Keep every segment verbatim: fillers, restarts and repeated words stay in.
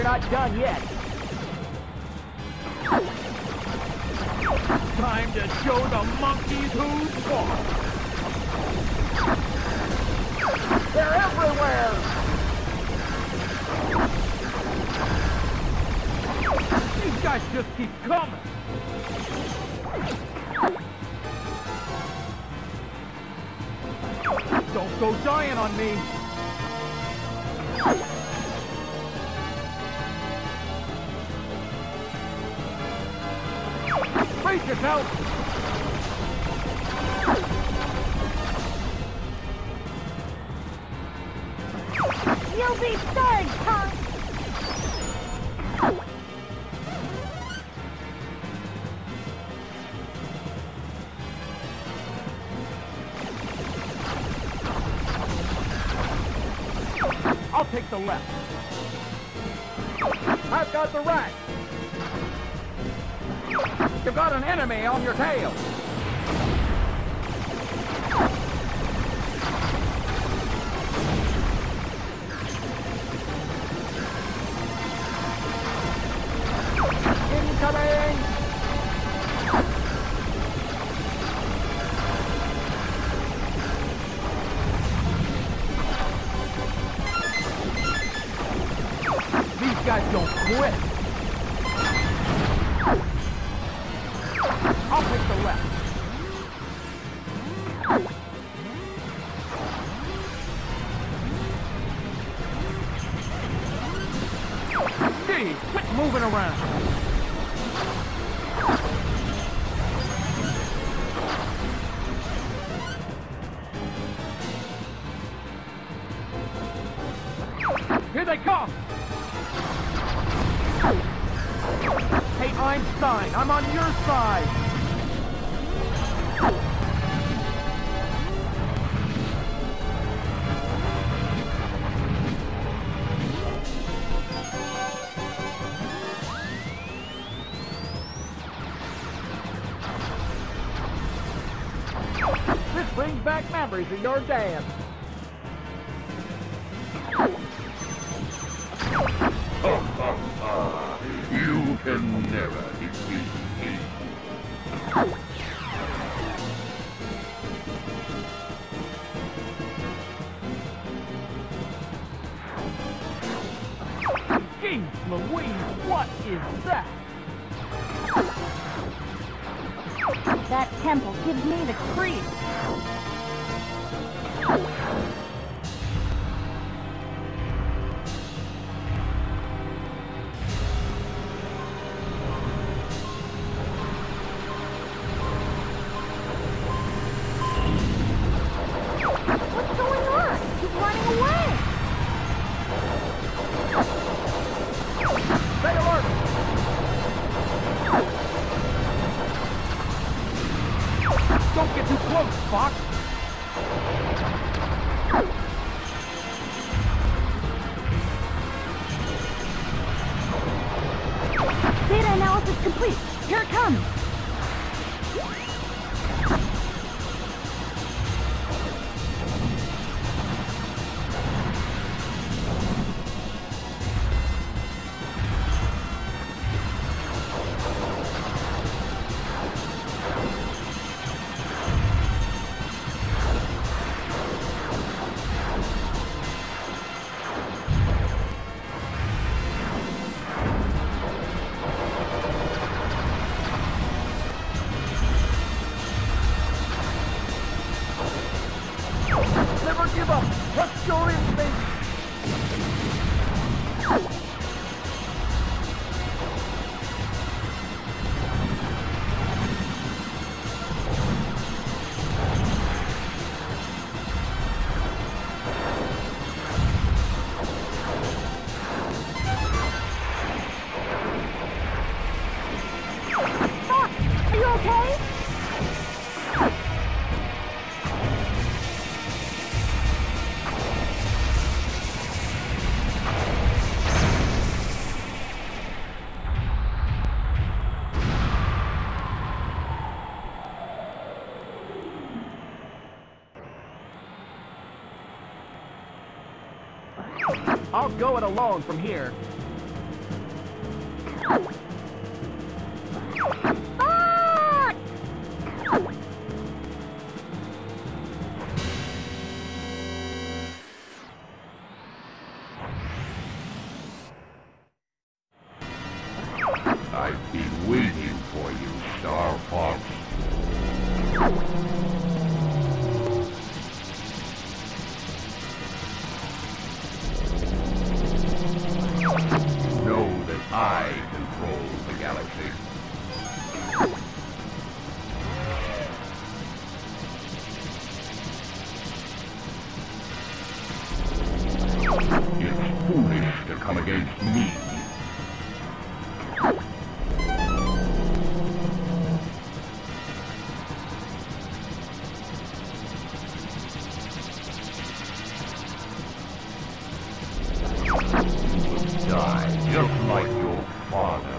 not done yet. Time to show the monkeys who's boss. They're everywhere! These guys just keep coming. Don't go dying on me. Brace yourself. You'll be sorry, Tom. I'll take the left. I've got the right. You've got an enemy on your tail. Incoming! These guys don't quit. I'll take the left. Gee, quit moving around. Here they come! Hey, Einstein, I'm on your side! This brings back memories of your dance. You can never defeat me. Jeez Louise, what is that? That temple gives me the creeps. What's going on? He's running away. Stay alert! Don't get too close, Fox! Data analysis complete. Here it comes. Never give up! Trust your instinct! Fox, are you okay? I'll go it alone from here. I've been waiting for you, Star Fox. Know that I control the galaxy. It's foolish to come against me. Die just like your father.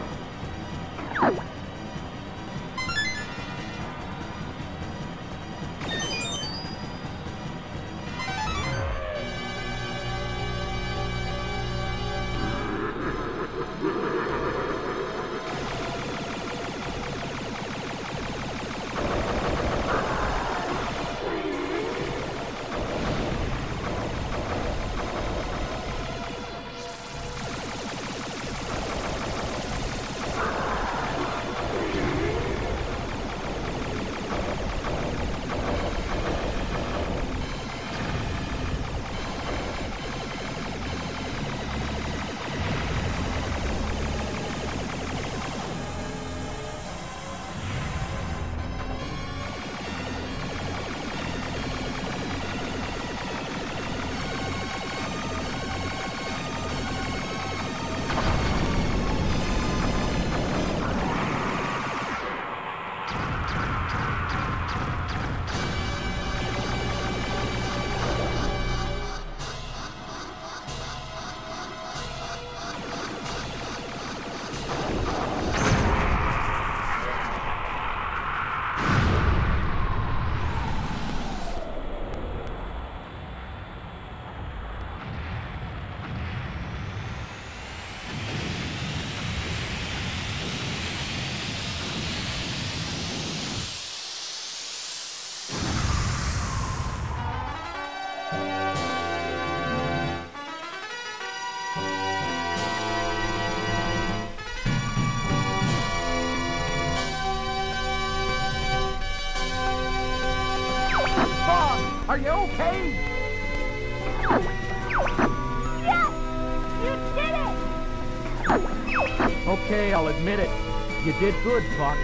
Are you okay? Yes! You did it! Okay, I'll admit it. You did good, Fox.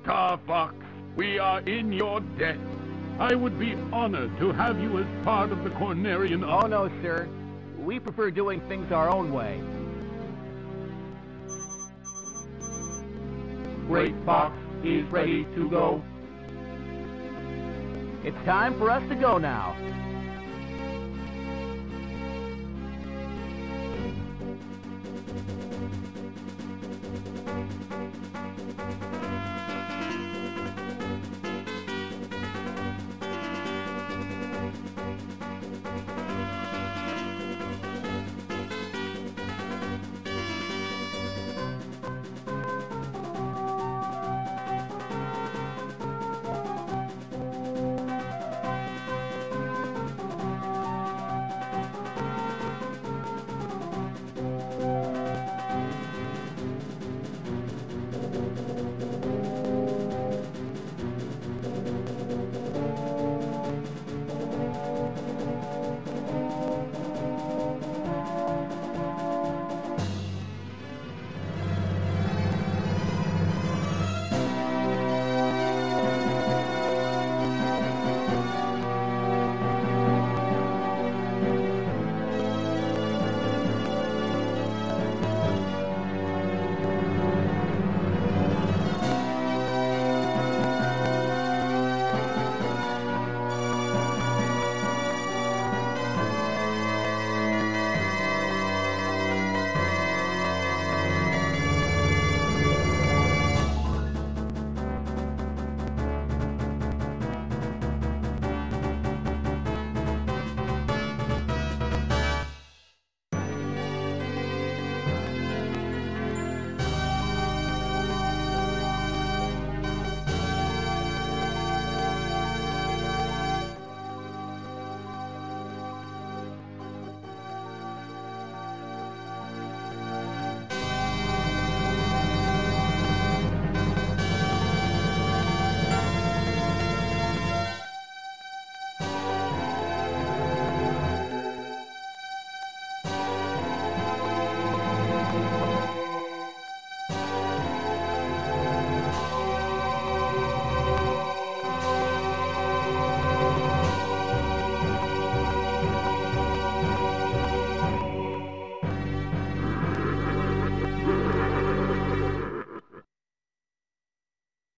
Star Fox, we are in your debt. I would be honored to have you as part of the Cornerian Oh, army. no, sir. We prefer doing things our own way. Great Fox is ready to go. It's time for us to go now.